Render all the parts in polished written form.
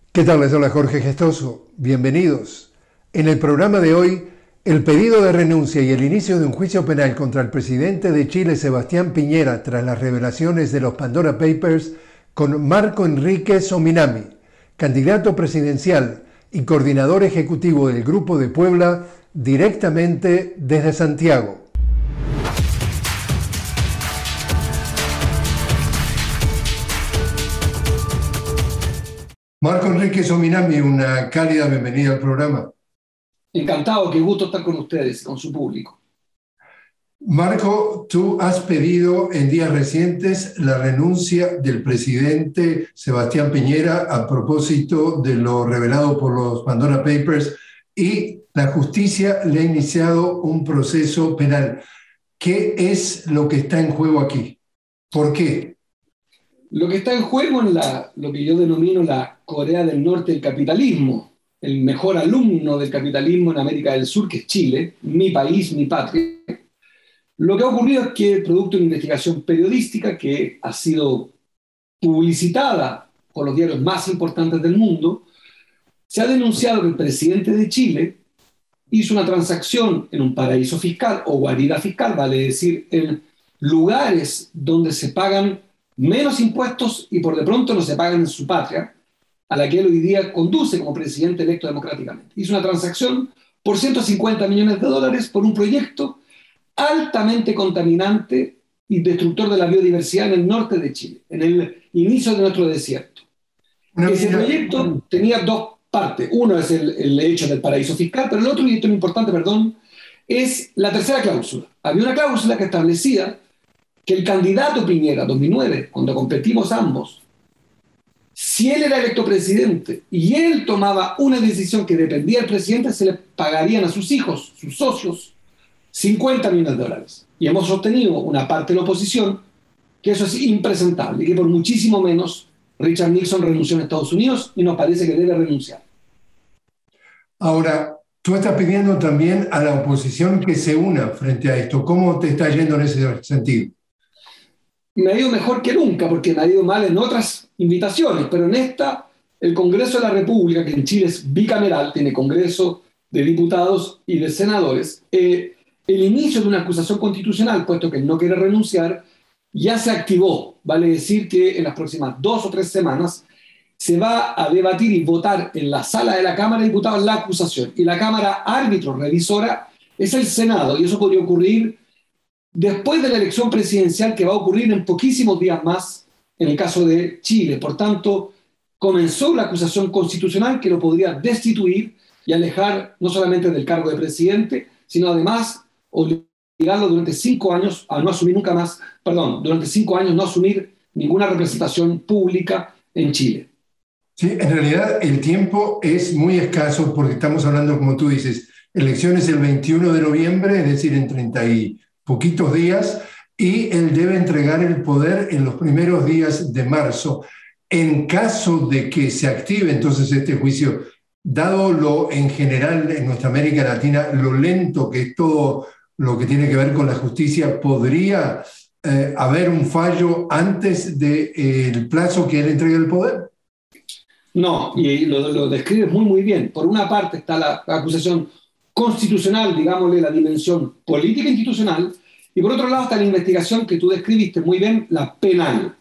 ¿Qué tal? Les habla Jorge Gestoso. Bienvenidos. En el programa de hoy, el pedido de renuncia y el inicio de un juicio penal contra el presidente de Chile, Sebastián Piñera, tras las revelaciones de los Pandora Papers, con Marco Enrique Sominami, candidato presidencial y coordinador ejecutivo del Grupo de Puebla, directamente desde Santiago. Marco Enrique Sominami, una cálida bienvenida al programa. Encantado, qué gusto estar con ustedes, con su público. Marco, tú has pedido en días recientes la renuncia del presidente Sebastián Piñera a propósito de lo revelado por los Pandora Papers y la justicia le ha iniciado un proceso penal. ¿Qué es lo que está en juego aquí? ¿Por qué? Lo que está en juego en lo que yo denomino la Corea del Norte del capitalismo, el mejor alumno del capitalismo en América del Sur, que es Chile, mi país, mi patria. Lo que ha ocurrido es que, producto de una investigación periodística que ha sido publicitada por los diarios más importantes del mundo, se ha denunciado que el presidente de Chile hizo una transacción en un paraíso fiscal o guarida fiscal, vale decir, en lugares donde se pagan menos impuestos y por de pronto no se pagan en su patria, a la que él hoy día conduce como presidente electo democráticamente. Hizo una transacción por $150 millones por un proyecto altamente contaminante y destructor de la biodiversidad en el norte de Chile, en el inicio de nuestro desierto. Ese proyecto tenía dos partes. Uno es el hecho del paraíso fiscal, pero el otro, y esto es importante, es la tercera cláusula. Había una cláusula que establecía que el candidato Piñera, 2009, cuando competimos ambos, si él era electo presidente y él tomaba una decisión que dependía del presidente, se le pagarían a sus hijos, sus socios, $50 millones. Y hemos sostenido una parte de la oposición que eso es impresentable y que por muchísimo menos Richard Nixon renunció en Estados Unidos y nos parece que debe renunciar. Ahora, tú estás pidiendo también a la oposición que se una frente a esto. ¿Cómo te está yendo en ese sentido? Me ha ido mejor que nunca, porque me ha ido mal en otras invitaciones, pero en esta, el Congreso de la República, que en Chile es bicameral, tiene Congreso de Diputados y de Senadores, el inicio de una acusación constitucional, puesto que él no quiere renunciar, ya se activó. Vale decir que en las próximas 2 o 3 semanas se va a debatir y votar en la sala de la Cámara de Diputados la acusación. Y la Cámara árbitro, revisora, es el Senado, y eso podría ocurrir después de la elección presidencial que va a ocurrir en poquísimos días más en el caso de Chile. Por tanto, comenzó la acusación constitucional que lo podría destituir y alejar no solamente del cargo de presidente, sino además obligarlo durante 5 años a no asumir durante 5 años no asumir ninguna representación pública en Chile. Sí, en realidad el tiempo es muy escaso porque estamos hablando, como tú dices, elecciones el 21 de noviembre, es decir, en 30 y poquitos días, y él debe entregar el poder en los primeros días de marzo. En caso de que se active entonces este juicio, dado lo en general en nuestra América Latina, lo lento que es todo lo que tiene que ver con la justicia, ¿podría haber un fallo antes del plazo que él entregue el poder? No, y lo describes muy, muy bien. Por una parte está la acusación constitucional, digámosle, la dimensión política institucional, y por otro lado está la investigación que tú describiste muy bien, la penal.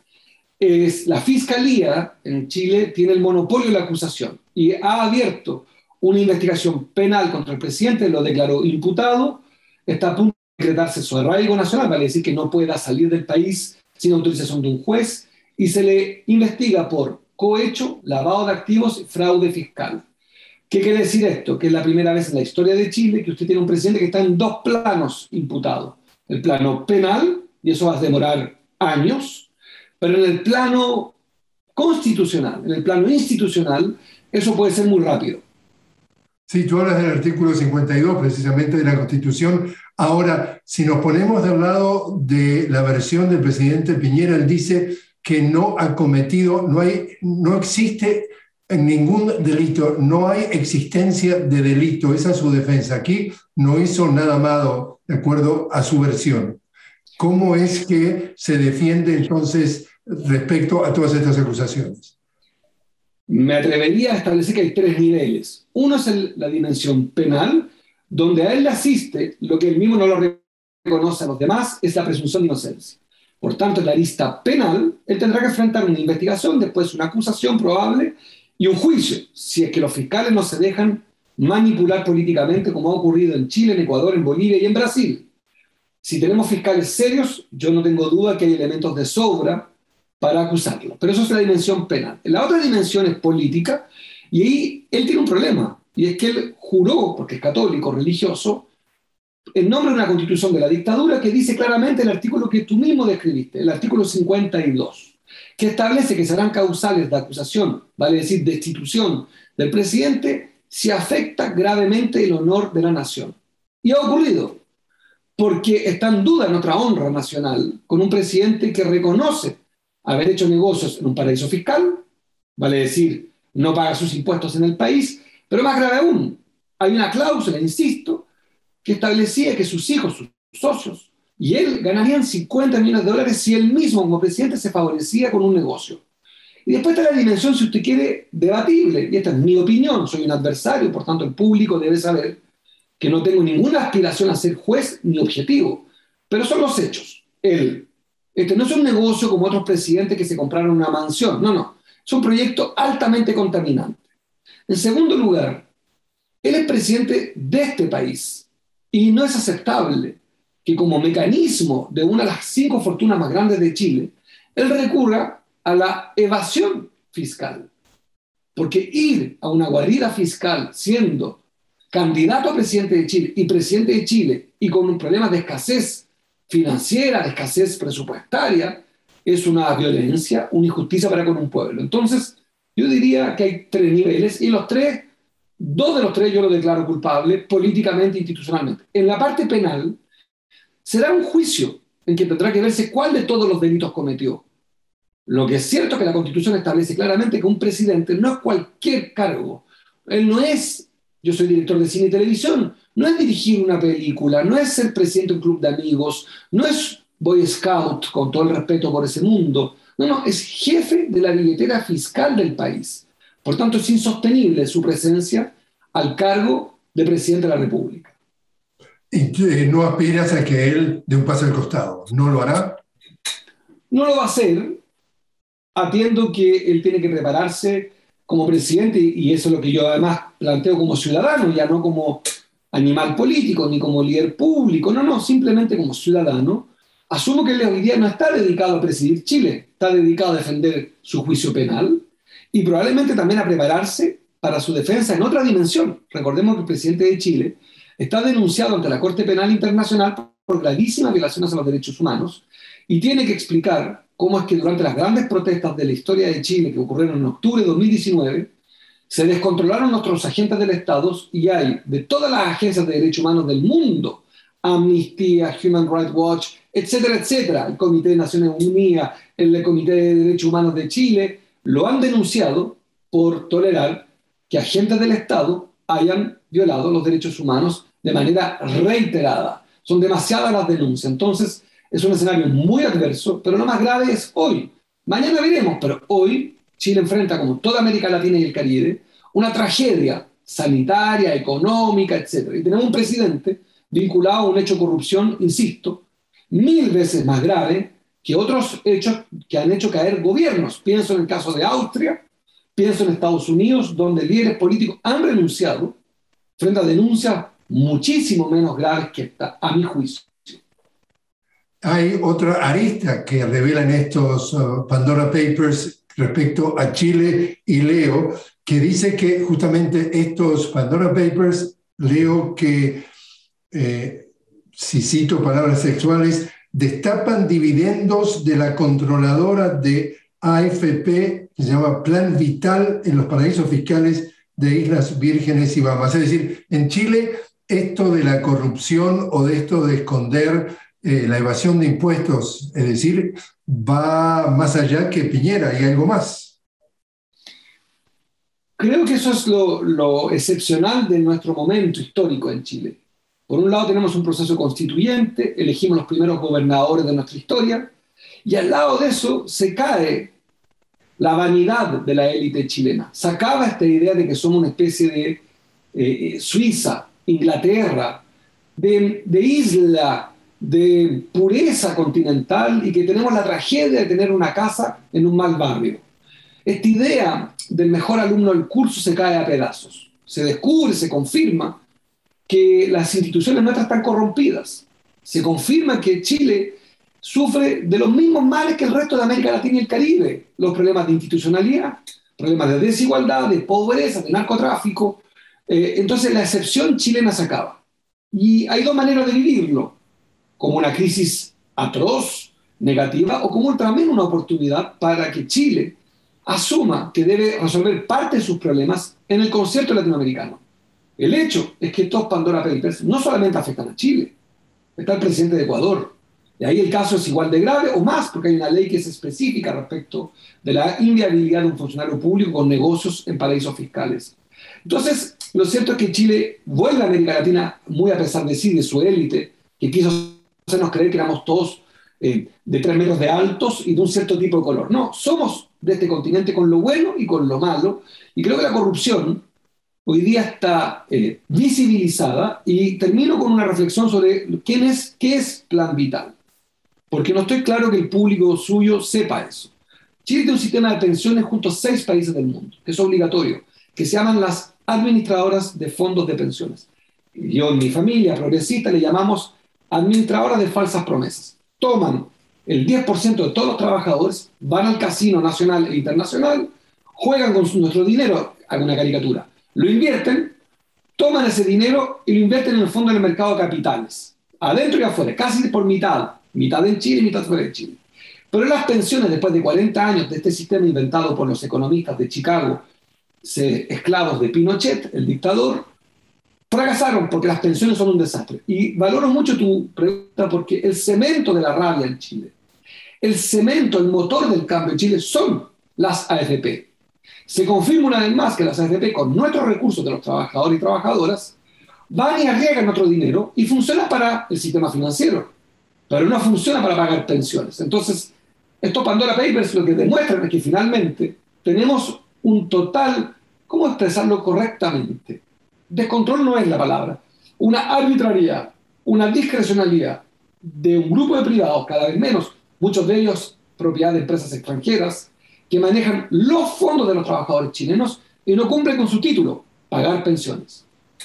La Fiscalía en Chile tiene el monopolio de la acusación y ha abierto una investigación penal contra el presidente, lo declaró imputado, está a punto de decretarse su arraigo nacional, vale decir que no pueda salir del país sin autorización de un juez, y se le investiga por cohecho, lavado de activos y fraude fiscal. ¿Qué quiere decir esto? Que es la primera vez en la historia de Chile que usted tiene un presidente que está en 2 planos imputado. El plano penal, y eso va a demorar años, pero en el plano constitucional, en el plano institucional, eso puede ser muy rápido. Sí, tú hablas del artículo 52 precisamente de la Constitución. Ahora, si nos ponemos del lado de la versión del presidente Piñera, él dice que no ha cometido, no existe ningún delito, no hay existencia de delito, esa es su defensa. Aquí no hizo nada malo, de acuerdo a su versión. ¿Cómo es que se defiende entonces respecto a todas estas acusaciones? Me atrevería a establecer que hay tres niveles. Uno es la dimensión penal, donde a él le asiste lo que él mismo no lo reconoce a los demás, es la presunción de inocencia. Por tanto, en la lista penal, él tendrá que enfrentar una investigación, después una acusación probable y un juicio, si es que los fiscales no se dejan manipular políticamente, como ha ocurrido en Chile, en Ecuador, en Bolivia y en Brasil. Si tenemos fiscales serios, yo no tengo duda que hay elementos de sobra para acusarlo. Pero eso es la dimensión penal. La otra dimensión es política, y ahí él tiene un problema, y es que él juró, porque es católico, religioso, en nombre de una constitución de la dictadura que dice claramente el artículo que tú mismo describiste, el artículo 52, que establece que serán causales de acusación, vale decir, destitución del presidente, si afecta gravemente el honor de la nación. Y ha ocurrido, porque está en duda nuestra honra nacional con un presidente que reconoce haber hecho negocios en un paraíso fiscal, vale decir, no paga sus impuestos en el país, pero más grave aún, hay una cláusula, insisto, que establecía que sus hijos, sus socios, y él ganarían $50 millones si él mismo como presidente se favorecía con un negocio. Y después está la dimensión, si usted quiere, debatible, y esta es mi opinión, soy un adversario, por tanto el público debe saber que no tengo ninguna aspiración a ser juez ni objetivo, pero son los hechos. Este no es un negocio como otros presidentes que se compraron una mansión, no, es un proyecto altamente contaminante. En segundo lugar, él es presidente de este país y no es aceptable que como mecanismo de una de las 5 fortunas más grandes de Chile, él recurra a la evasión fiscal. Porque ir a una guarida fiscal siendo candidato a presidente de Chile y presidente de Chile y con un problema de escasez financiera, de escasez presupuestaria, es una violencia, una injusticia para con un pueblo. Entonces, yo diría que hay 3 niveles y 2 de los 3 yo lo declaro culpable políticamente e institucionalmente. En la parte penal, será un juicio en que tendrá que verse cuál de todos los delitos cometió. Lo que es cierto es que la Constitución establece claramente que un presidente no es cualquier cargo. Él no es, yo soy director de cine y televisión, no es dirigir una película, no es ser presidente de un club de amigos, no es Boy Scout, con todo el respeto por ese mundo. No, es jefe de la billetera fiscal del país. Por tanto, es insostenible su presencia al cargo de presidente de la República. Y no aspiras a que él dé un paso al costado. ¿No lo hará? No lo va a hacer, atiendo que él tiene que prepararse como presidente, y eso es lo que yo además planteo como ciudadano, ya no como animal político ni como líder público, no, simplemente como ciudadano. Asumo que él hoy día no está dedicado a presidir Chile, está dedicado a defender su juicio penal y probablemente también a prepararse para su defensa en otra dimensión. Recordemos que el presidente de Chile está denunciado ante la Corte Penal Internacional por gravísimas violaciones a los derechos humanos y tiene que explicar cómo es que durante las grandes protestas de la historia de Chile que ocurrieron en octubre de 2019, se descontrolaron nuestros agentes del Estado y hay de todas las agencias de derechos humanos del mundo, Amnistía, Human Rights Watch, etcétera, el Comité de Naciones Unidas, el Comité de Derechos Humanos de Chile, lo han denunciado por tolerar que agentes del Estado hayan violado los derechos humanos de manera reiterada. Son demasiadas las denuncias. Entonces, es un escenario muy adverso, pero lo más grave es hoy. Mañana veremos, pero hoy Chile enfrenta, como toda América Latina y el Caribe, una tragedia sanitaria, económica, etc. Y tenemos un presidente vinculado a un hecho de corrupción, insisto, 1000 veces más grave que otros hechos que han hecho caer gobiernos. Pienso en el caso de Austria, pienso en Estados Unidos, donde líderes políticos han renunciado frente a denuncias muchísimo menos graves que esta, a mi juicio. Hay otra arista que revelan estos Pandora Papers respecto a Chile y leo que dice que justamente estos Pandora Papers, leo que, si cito palabras sexuales, destapan dividendos de la controladora de AFP, que se llama Plan Vital, en los paraísos fiscales de Islas Vírgenes y Bahamas. Es decir, en Chile esto de la corrupción o de esto de esconder la evasión de impuestos, es decir, va más allá que Piñera y algo más. Creo que eso es lo excepcional de nuestro momento histórico en Chile. Por un lado tenemos un proceso constituyente, elegimos los primeros gobernadores de nuestra historia, y al lado de eso se cae la vanidad de la élite chilena. Sacaba esta idea de que somos una especie de Suiza, Inglaterra, de isla, de pureza continental y que tenemos la tragedia de tener una casa en un mal barrio. Esta idea del mejor alumno del curso se cae a pedazos. Se descubre, se confirma que las instituciones nuestras están corrompidas. Se confirma que Chile sufre de los mismos males que el resto de América Latina y el Caribe. Los problemas de institucionalidad, problemas de desigualdad, de pobreza, de narcotráfico. Entonces la excepción chilena se acaba. Y hay dos maneras de vivirlo: como una crisis atroz, negativa, o como también una oportunidad para que Chile asuma que debe resolver parte de sus problemas en el concierto latinoamericano. El hecho es que estos Pandora Papers no solamente afectan a Chile, está el presidente de Ecuador, y ahí el caso es igual de grave o más, porque hay una ley que es específica respecto de la inviabilidad de un funcionario público con negocios en paraísos fiscales. Entonces, lo cierto es que Chile vuelve a América Latina muy a pesar de sí, de su élite, que quiso hacernos creer que éramos todos de 3 metros de altos y de un cierto tipo de color. No, somos de este continente con lo bueno y con lo malo, y creo que la corrupción hoy día está visibilizada, y termino con una reflexión sobre qué es Plan Vital, porque no estoy claro que el público suyo sepa eso. Chile tiene un sistema de pensiones junto a 6 países del mundo, que es obligatorio, que se llaman las administradoras de fondos de pensiones. Yo en mi familia progresista le llamamos administradoras de falsas promesas. Toman el 10% de todos los trabajadores, van al casino nacional e internacional, juegan con nuestro dinero, hago una caricatura, lo invierten, toman ese dinero y lo invierten en el fondo del mercado de capitales, adentro y afuera, casi por mitad en Chile y mitad fuera de Chile. Pero las pensiones, después de 40 años de este sistema inventado por los economistas de Chicago, esclavos de Pinochet, el dictador, fracasaron porque las pensiones son un desastre. Y valoro mucho tu pregunta, porque el cemento de la rabia en Chile, el cemento, el motor del cambio en Chile son las AFP. Se confirma una vez más que las AFP, con nuestros recursos de los trabajadores y trabajadoras, van y arriesgan nuestro dinero y funciona para el sistema financiero, pero no funciona para pagar pensiones. Entonces, estos Pandora Papers lo que demuestran es que finalmente tenemos un total, ¿cómo expresarlo correctamente? Descontrol no es la palabra. Una arbitrariedad, una discrecionalidad de un grupo de privados, cada vez menos, muchos de ellos propiedad de empresas extranjeras, que manejan los fondos de los trabajadores chilenos y no cumplen con su título, pagar pensiones.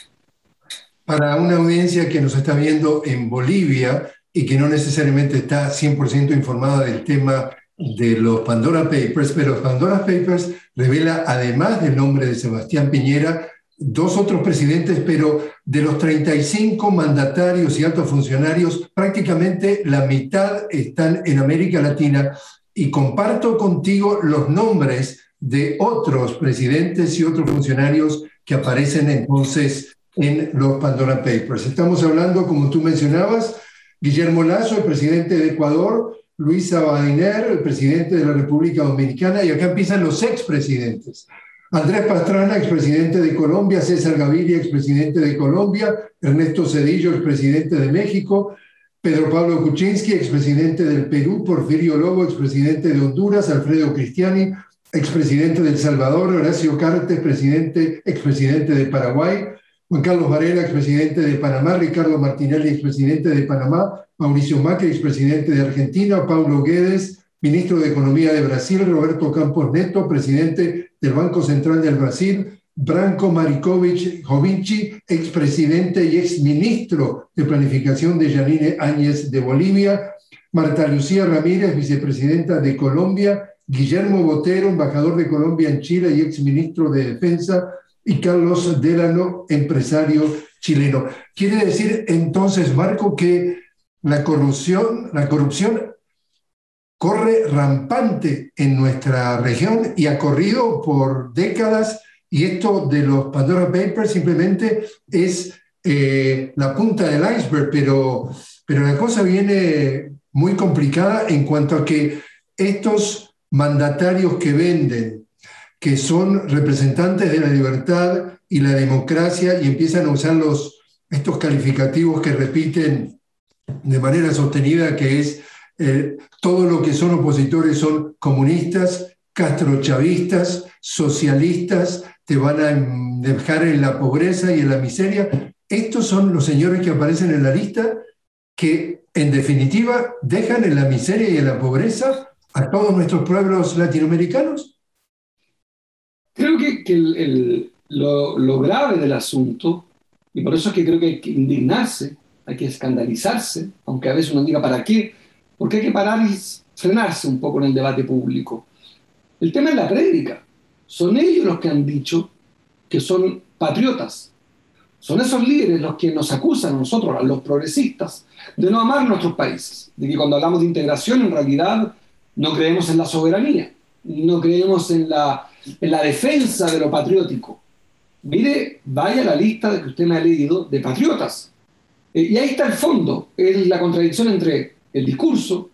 Para una audiencia que nos está viendo en Bolivia y que no necesariamente está 100% informada del tema de los Pandora Papers, pero los Pandora Papers revela, además del nombre de Sebastián Piñera, 2 otros presidentes, pero de los 35 mandatarios y altos funcionarios, prácticamente la mitad están en América Latina, y comparto contigo los nombres de otros presidentes y otros funcionarios que aparecen entonces en los Pandora Papers. Estamos hablando, como tú mencionabas, Guillermo Lasso, el presidente de Ecuador, Luis Abinader, el presidente de la República Dominicana, y acá empiezan los expresidentes. Andrés Pastrana, expresidente de Colombia; César Gaviria, expresidente de Colombia; Ernesto Zedillo, expresidente de México; Pedro Pablo Kuczynski, expresidente del Perú; Porfirio Lobo, expresidente de Honduras; Alfredo Cristiani, expresidente de El Salvador; Horacio Cartes, expresidente de Paraguay; Juan Carlos Varela, expresidente de Panamá; Ricardo Martinelli, expresidente de Panamá; Mauricio Macri, expresidente de Argentina; Paulo Guedes, ministro de Economía de Brasil; Roberto Campos Neto, presidente del Banco Central del Brasil; Branko Marikovic-Jovinci, expresidente y exministro de Planificación de Yanine Áñez de Bolivia; Marta Lucía Ramírez, vicepresidenta de Colombia; Guillermo Botero, embajador de Colombia en Chile y exministro de Defensa; y Carlos Delano, empresario chileno. Quiere decir entonces, Marco, que la corrupción corre rampante en nuestra región y ha corrido por décadas, y esto de los Pandora Papers simplemente es la punta del iceberg, pero la cosa viene muy complicada en cuanto a que estos mandatarios que venden, que son representantes de la libertad y la democracia, y empiezan a usar estos calificativos que repiten de manera sostenida, que es todo lo que son opositores son comunistas, castrochavistas, socialistas, te van a dejar en la pobreza y en la miseria. Estos son los señores que aparecen en la lista que, en definitiva, dejan en la miseria y en la pobreza a todos nuestros pueblos latinoamericanos. Creo que lo grave del asunto, y por eso es que creo que hay que indignarse, hay que escandalizarse, aunque a veces uno diga ¿para qué? Porque hay que parar y frenarse un poco en el debate público. El tema es la prédica. Son ellos los que han dicho que son patriotas. Son esos líderes los que nos acusan a nosotros, a los progresistas, de no amar nuestros países. De que cuando hablamos de integración, en realidad no creemos en la soberanía, no creemos en la defensa de lo patriótico. Mire, vaya a la lista que usted me ha leído de patriotas. Y ahí está el fondo, es la contradicción entre el discurso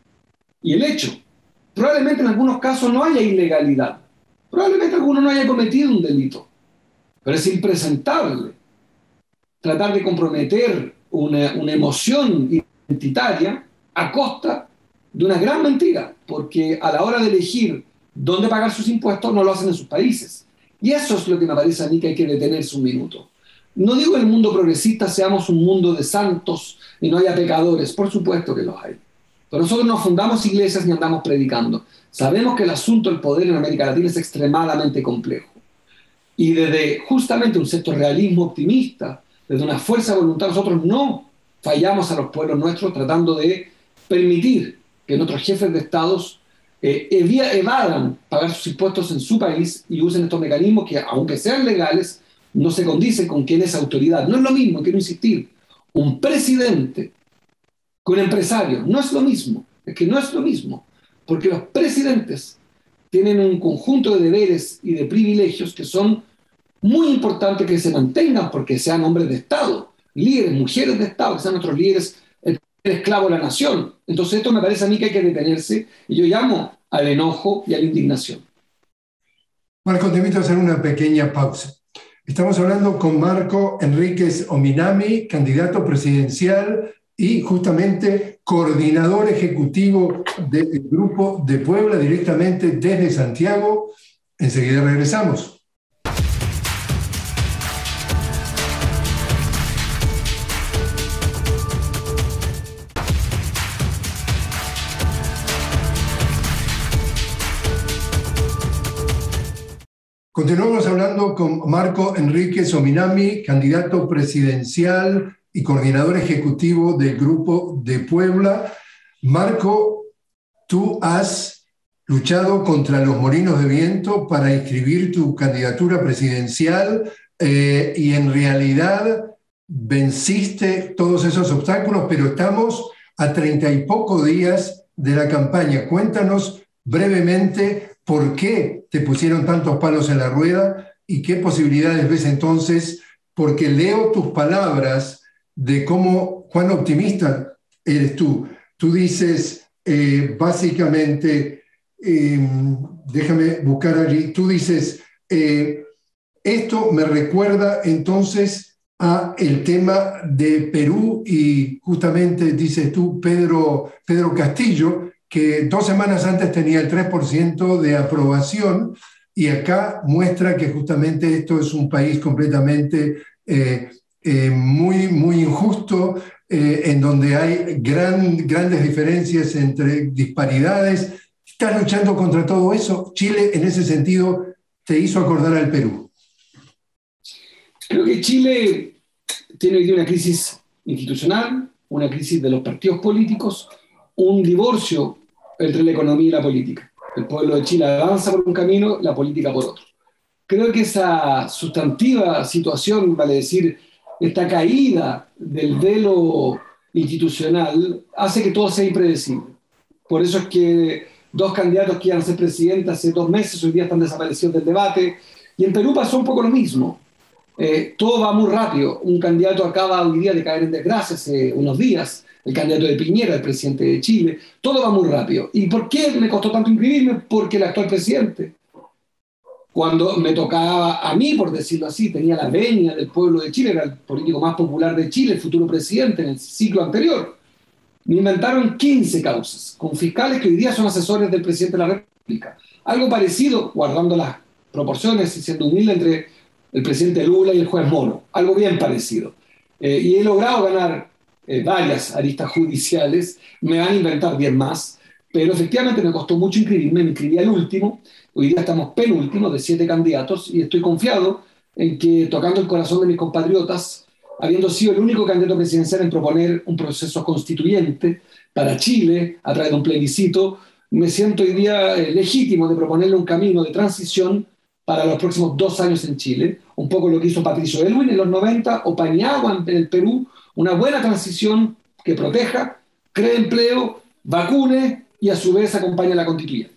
y el hecho. Probablemente en algunos casos no haya ilegalidad, probablemente alguno no haya cometido un delito, pero es impresentable tratar de comprometer una emoción identitaria a costa de una gran mentira, porque a la hora de elegir dónde pagar sus impuestos no lo hacen en sus países. Y eso es lo que me parece a mí que hay que detenerse un minuto. No digo que el mundo progresista seamos un mundo de santos y no haya pecadores, por supuesto que los hay. Pero nosotros no fundamos iglesias ni andamos predicando. Sabemos que el asunto del poder en América Latina es extremadamente complejo. Y desde justamente un cierto realismo optimista, desde una fuerza de voluntad, nosotros no fallamos a los pueblos nuestros tratando de permitir que nuestros jefes de estados evadan pagar sus impuestos en su país y usen estos mecanismos que, aunque sean legales, no se condicen con quién es autoridad. No es lo mismo, quiero insistir, un presidente que un empresario. No es lo mismo, es que no es lo mismo, porque los presidentes tienen un conjunto de deberes y de privilegios que son muy importantes que se mantengan porque sean hombres de Estado, líderes, mujeres de Estado, que sean nuestros líderes, el esclavo de la nación. Entonces esto me parece a mí que hay que detenerse y yo llamo al enojo y a la indignación. Marco, te invito a hacer una pequeña pausa. Estamos hablando con Marco Enríquez Ominami, candidato presidencial y justamente coordinador ejecutivo del Grupo de Puebla, directamente desde Santiago. Enseguida regresamos. Continuamos hablando con Marco Enríquez Ominami, candidato presidencial y coordinador ejecutivo del Grupo de Puebla. Marco, tú has luchado contra los molinos de viento para inscribir tu candidatura presidencial y en realidad venciste todos esos obstáculos, pero estamos a 30 y poco días de la campaña. Cuéntanos brevemente por qué te pusieron tantos palos en la rueda y qué posibilidades ves entonces, porque leo tus palabras de cuán optimista eres tú. Tú dices, básicamente, déjame buscar allí, tú dices, esto me recuerda entonces a el tema de Perú y justamente dices tú, Pedro Castillo, que 2 semanas antes tenía el 3% de aprobación y acá muestra que justamente esto es un país completamente muy, muy injusto, en donde hay grandes diferencias entre disparidades. ¿Estás luchando contra todo eso? Chile, en ese sentido, te hizo acordar al Perú. Creo que Chile tiene hoy día una crisis institucional, una crisis de los partidos políticos, un divorcio entre la economía y la política. El pueblo de Chile avanza por un camino, la política por otro. Creo que esa sustantiva situación, vale decir, esta caída del velo institucional, hace que todo sea impredecible. Por eso es que 2 candidatos que iban a ser presidentes hace 2 meses, hoy día están desaparecidos del debate, y en Perú pasó un poco lo mismo. Todo va muy rápido. Un candidato acaba hoy día de caer en desgracia hace unos días, el candidato de Piñera, el presidente de Chile. Todo va muy rápido. ¿Y por qué me costó tanto inscribirme? Porque el actual presidente, cuando me tocaba a mí, por decirlo así, tenía la venia del pueblo de Chile, era el político más popular de Chile, el futuro presidente en el ciclo anterior. Me inventaron 15 causas, con fiscales que hoy día son asesores del presidente de la Algo parecido, guardando las proporciones y siendo humilde, entre el presidente Lula y el juez Moro. Algo bien parecido. Y he logrado ganar varias aristas judiciales. Me van a inventar 10 más. Pero efectivamente me costó mucho inscribirme. Me inscribí al último. Hoy día estamos penúltimos de 7 candidatos. Y estoy confiado en que, tocando el corazón de mis compatriotas, habiendo sido el único candidato presidencial en proponer un proceso constituyente para Chile a través de un plebiscito, me siento hoy día legítimo de proponerle un camino de transición para los próximos 2 años en Chile, un poco lo que hizo Patricio Elwin en los 90 o Paniagua en el Perú, una buena transición que proteja, cree empleo, vacune y a su vez acompañe a la constituyente.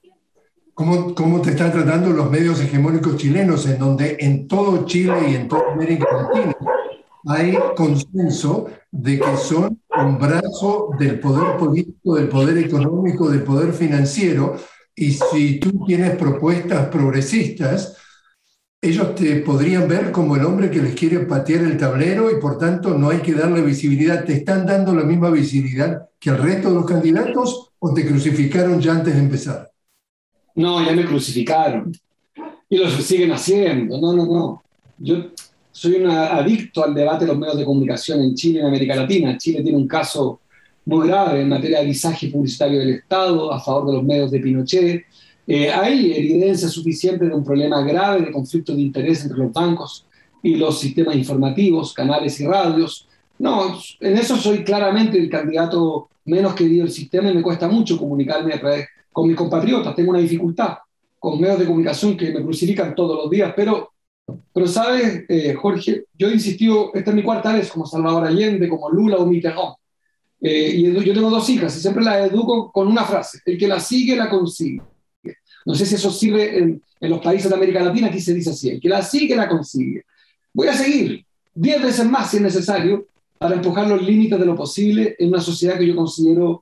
¿Cómo te están tratando los medios hegemónicos chilenos, en donde en todo Chile y en toda América Latina hay consenso de que son un brazo del poder político, del poder económico, del poder financiero, y si tú tienes propuestas progresistas, ellos te podrían ver como el hombre que les quiere patear el tablero y por tanto no hay que darle visibilidad? ¿Te están dando la misma visibilidad que al resto de los candidatos o te crucificaron ya antes de empezar? No, ya me crucificaron. Y lo siguen haciendo. No. Yo soy un adicto al debate de los medios de comunicación en Chile y en América Latina. Chile tiene un caso muy grave en materia de visaje publicitario del Estado a favor de los medios de Pinochet. Hay evidencia suficiente de un problema grave de conflicto de interés entre los bancos y los sistemas informativos, canales y radios. No, en eso soy claramente el candidato menos querido del sistema y me cuesta mucho comunicarme a través con mis compatriotas. Tengo una dificultad con medios de comunicación que me crucifican todos los días, pero sabes, Jorge, yo he insistido, esta es mi 4ª vez, como Salvador Allende, como Lula o Mitterrand. Y yo tengo 2 hijas y siempre las educo con una frase: el que la sigue, la consigue. No sé si eso sirve en los países de América Latina. Aquí se dice así: el que la sigue, la consigue. Voy a seguir 10 veces más si es necesario para empujar los límites de lo posible en una sociedad que yo considero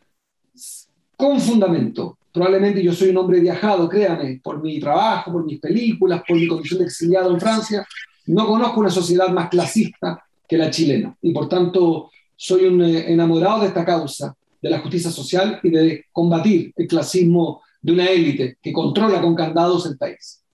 con fundamento. Probablemente yo soy un hombre viajado, créame, por mi trabajo, por mis películas, por mi condición de exiliado en Francia. No conozco una sociedad más clasista que la chilena y por tanto soy un enamorado de esta causa, de la justicia social y de combatir el clasismo de una élite que controla con candados el país.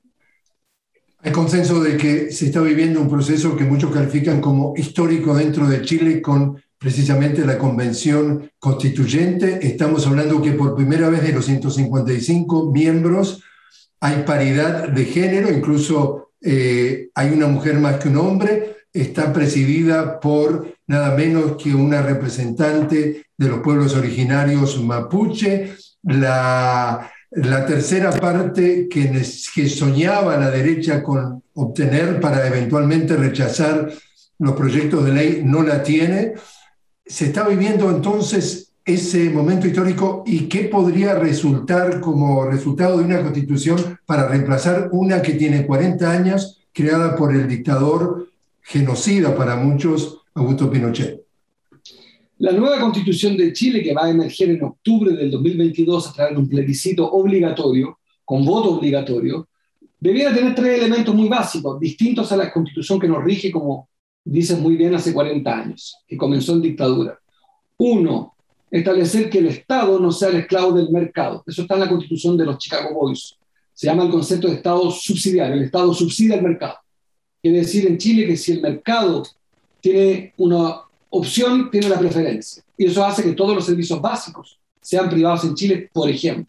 Hay consenso de que se está viviendo un proceso que muchos califican como histórico dentro de Chile, con precisamente la Convención Constituyente. Estamos hablando que por primera vez de los 155 miembros hay paridad de género, incluso hay una mujer más que un hombre. Está presidida por nada menos que una representante de los pueblos originarios mapuche. La tercera parte que soñaba la derecha con obtener para eventualmente rechazar los proyectos de ley no la tiene. ¿Se está viviendo entonces ese momento histórico y qué podría resultar como resultado de una constitución para reemplazar una que tiene 40 años, creada por el dictador genocida para muchos, Augusto Pinochet? La nueva Constitución de Chile, que va a emerger en octubre del 2022 a través de un plebiscito obligatorio, con voto obligatorio, debiera tener 3 elementos muy básicos, distintos a la Constitución que nos rige, como dices muy bien, hace 40 años, que comenzó en dictadura. 1, establecer que el Estado no sea el esclavo del mercado. Eso está en la Constitución de los Chicago Boys. Se llama el concepto de Estado subsidiario. El Estado subsidia al mercado. Quiere decir en Chile que si el mercado tiene una opción, tiene la preferencia. Y eso hace que todos los servicios básicos sean privados en Chile, por ejemplo.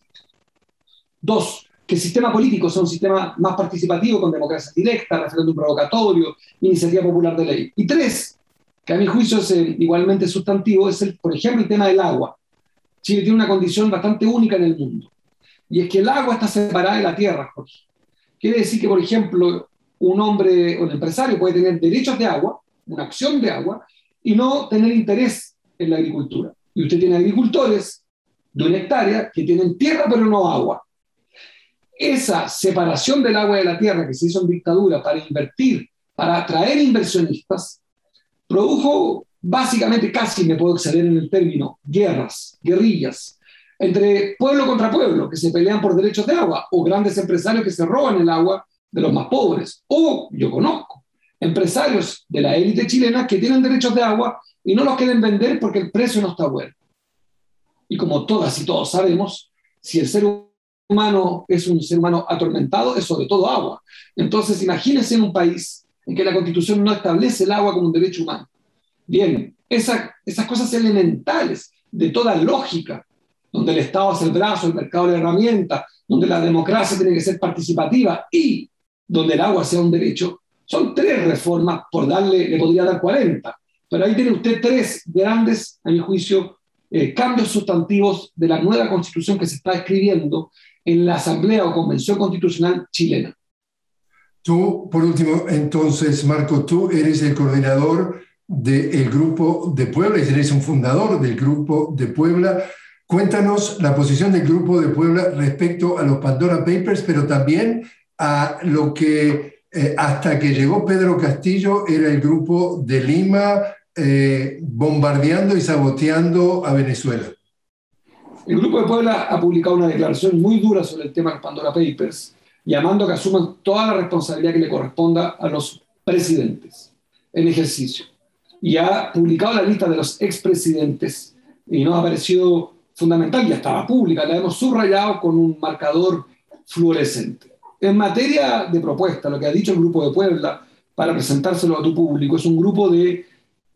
2, que el sistema político sea un sistema más participativo, con democracia directa, referéndum revocatorio, iniciativa popular de ley. Y 3, que a mi juicio es igualmente sustantivo, es, por ejemplo, el tema del agua. Chile tiene una condición bastante única en el mundo, y es que el agua está separada de la tierra, Jorge. Quiere decir que, por ejemplo, un hombre o un empresario puede tener derechos de agua, una acción de agua, y no tener interés en la agricultura. Y usted tiene agricultores de 1 hectárea que tienen tierra pero no agua. Esa separación del agua de la tierra que se hizo en dictadura para invertir, para atraer inversionistas, produjo básicamente, casi me puedo exceder en el término, guerras, guerrillas, entre pueblo contra pueblo, que se pelean por derechos de agua, o grandes empresarios que se roban el agua de los más pobres. O, yo conozco, empresarios de la élite chilena que tienen derechos de agua y no los quieren vender porque el precio no está bueno. Y como todas y todos sabemos, si el ser humano es un ser humano atormentado, es sobre todo agua. Entonces, imagínense en un país en que la Constitución no establece el agua como un derecho humano. Bien, esas cosas elementales de toda lógica, donde el Estado hace el brazo, el mercado la herramienta, donde la democracia tiene que ser participativa y donde el agua sea un derecho, son 3 reformas, le podría dar 40, pero ahí tiene usted 3 grandes, a mi juicio, cambios sustantivos de la nueva Constitución que se está escribiendo en la Asamblea o Convención Constitucional chilena. Tú, por último, entonces, Marco, tú eres el coordinador del Grupo de Puebla, eres un fundador del Grupo de Puebla. Cuéntanos la posición del Grupo de Puebla respecto a los Pandora Papers, pero también a lo que hasta que llegó Pedro Castillo era el Grupo de Lima bombardeando y saboteando a Venezuela. El Grupo de Puebla ha publicado una declaración muy dura sobre el tema de los Pandora Papers, llamando a que asuman toda la responsabilidad que le corresponda a los presidentes en ejercicio. Y ha publicado la lista de los expresidentes y nos ha parecido fundamental, ya estaba pública, la hemos subrayado con un marcador fluorescente. En materia de propuesta, lo que ha dicho el Grupo de Puebla, para presentárselo a tu público, es un grupo de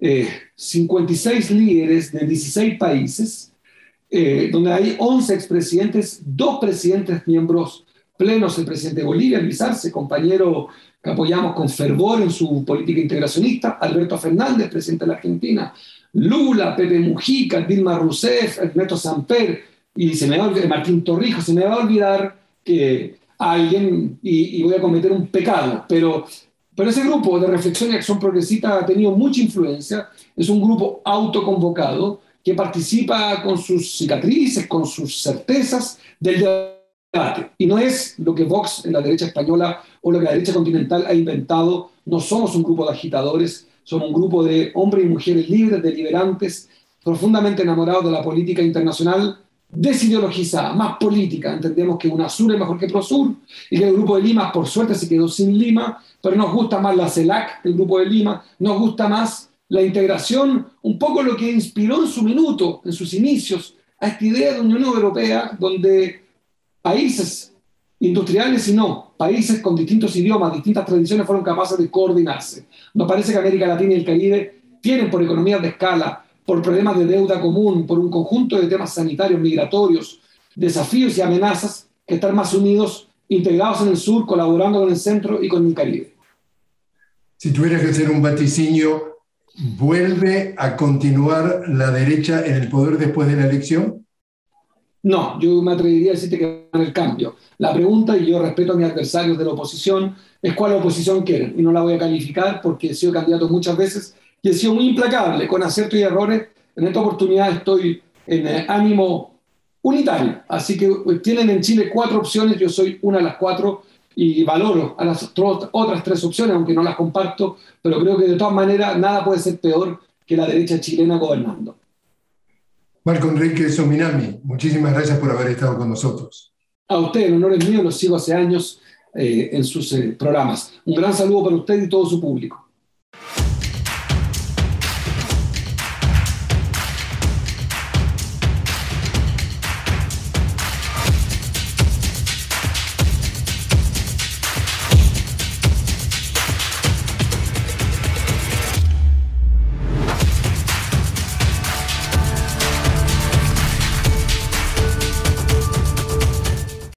56 líderes de 16 países, donde hay 11 expresidentes, 2 presidentes miembros plenos, el presidente de Bolivia, Luis Arce, compañero que apoyamos con fervor en su política integracionista, Alberto Fernández, presidente de la Argentina, Lula, Pepe Mujica, Dilma Rousseff, Ernesto Samper, y Martín Torrijos. Se me va a olvidar que alguien, y voy a cometer un pecado, pero ese grupo de reflexión y acción progresista ha tenido mucha influencia, es un grupo autoconvocado que participa con sus cicatrices, con sus certezas del debate. Y no es lo que Vox en la derecha española o lo que la derecha continental ha inventado. No somos un grupo de agitadores, somos un grupo de hombres y mujeres libres, deliberantes, profundamente enamorados de la política internacional, desideologizada, más política. Entendemos que UNASUR es mejor que PROSUR y que el Grupo de Lima, por suerte, se quedó sin Lima, pero nos gusta más la CELAC que el Grupo de Lima, nos gusta más la integración, un poco lo que inspiró en su minuto, en sus inicios, a esta idea de Unión Europea, donde países industriales y no, países con distintos idiomas, distintas tradiciones fueron capaces de coordinarse. Nos parece que América Latina y el Caribe tienen, por economías de escala, por problemas de deuda común, por un conjunto de temas sanitarios, migratorios, desafíos y amenazas, que estar más unidos, integrados en el sur, colaborando con el centro y con el Caribe. Si tuvieras que hacer un vaticinio, ¿vuelve a continuar la derecha en el poder después de la elección? No, yo me atrevería a decirte que va a haber cambio. La pregunta, y yo respeto a mis adversarios de la oposición, es cuál oposición quieren. Y no la voy a calificar porque he sido candidato muchas veces y he sido muy implacable, con aciertos y errores. En esta oportunidad estoy en ánimo unitario. Así que tienen en Chile 4 opciones, yo soy una de las 4 y valoro a las otras 3 opciones, aunque no las comparto, pero creo que de todas maneras nada puede ser peor que la derecha chilena gobernando. Marco Enrique Sominami, muchísimas gracias por haber estado con nosotros. A usted, el honor es mío, los sigo hace años en sus programas. Un gran saludo para usted y todo su público.